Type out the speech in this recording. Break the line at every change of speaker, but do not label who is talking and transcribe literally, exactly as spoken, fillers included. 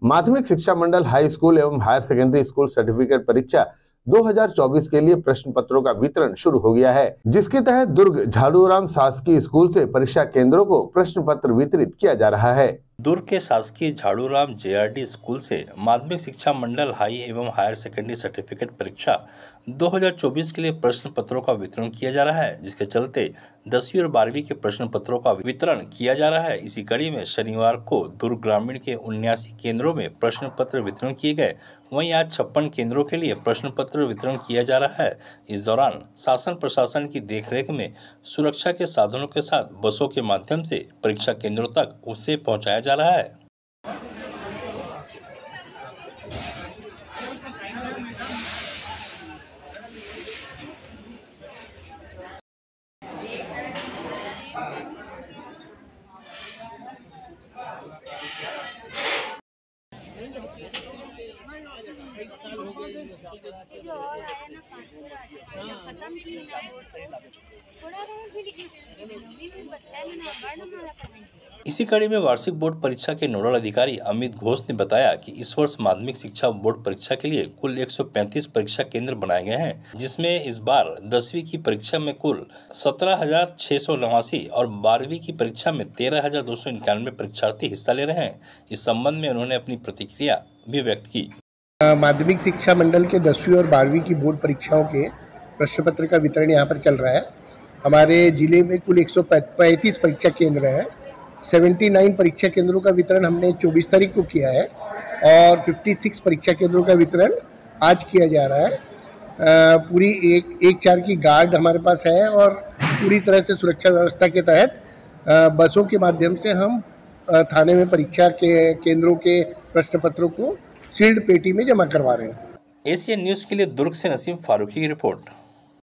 माध्यमिक शिक्षा मंडल हाई स्कूल एवं हायर सेकेंडरी स्कूल सर्टिफिकेट परीक्षा दो हज़ार चौबीस के लिए प्रश्न पत्रों का वितरण शुरू हो गया है, जिसके तहत दुर्ग झाड़ूराम शासकीय स्कूल से परीक्षा केंद्रों को प्रश्न पत्र वितरित किया जा रहा है।
दुर्ग के शासकीय झाड़ूराम जेआरडी स्कूल से माध्यमिक शिक्षा मंडल हाई एवं हायर सेकेंडरी सर्टिफिकेट परीक्षा दो हज़ार चौबीस के लिए प्रश्न पत्रों का वितरण किया जा रहा है, जिसके चलते दसवीं और बारहवीं के प्रश्न पत्रों का वितरण किया जा रहा है। इसी कड़ी में शनिवार को दुर्ग ग्रामीण के उन्यासी केंद्रों में प्रश्न पत्र वितरण किए गए। वहीं आज छप्पन केंद्रों के लिए प्रश्न पत्र वितरण किया जा रहा है। इस दौरान शासन प्रशासन की देखरेख में सुरक्षा के साधनों के साथ बसों के माध्यम से परीक्षा केंद्रों तक उसे पहुंचाया जा रहा है। इसी कड़ी में वार्षिक बोर्ड परीक्षा के नोडल अधिकारी अमित घोष ने बताया कि इस वर्ष माध्यमिक शिक्षा बोर्ड परीक्षा के लिए कुल एक सौ पैंतीस परीक्षा केंद्र बनाए गए हैं, जिसमें इस बार दसवीं की परीक्षा में कुल सत्रह हजार छह सौ नवासी और बारहवीं की परीक्षा में तेरह हजार दो सौ इक्यानवे परीक्षार्थी हिस्सा ले रहे हैं। इस संबंध में उन्होंने अपनी प्रतिक्रिया भी व्यक्त की।
माध्यमिक शिक्षा मंडल के दसवीं और बारहवीं की बोर्ड परीक्षाओं के प्रश्न पत्र का वितरण यहाँ पर चल रहा है। हमारे जिले में कुल एक सौ पैंतीस परीक्षा केंद्र हैं। उन्यासी परीक्षा केंद्रों का वितरण हमने चौबीस तारीख को किया है और छप्पन परीक्षा केंद्रों का वितरण आज किया जा रहा है। पूरी एक एक चार की गार्ड हमारे पास है और पूरी तरह से सुरक्षा व्यवस्था के तहत बसों के माध्यम से हम थाने में परीक्षा के केंद्रों के प्रश्न पत्रों को सील्ड पेटी में जमा करवा रहे हैं।
एशियन न्यूज़ के लिए दुर्ग से नसीम फारूकी की रिपोर्ट।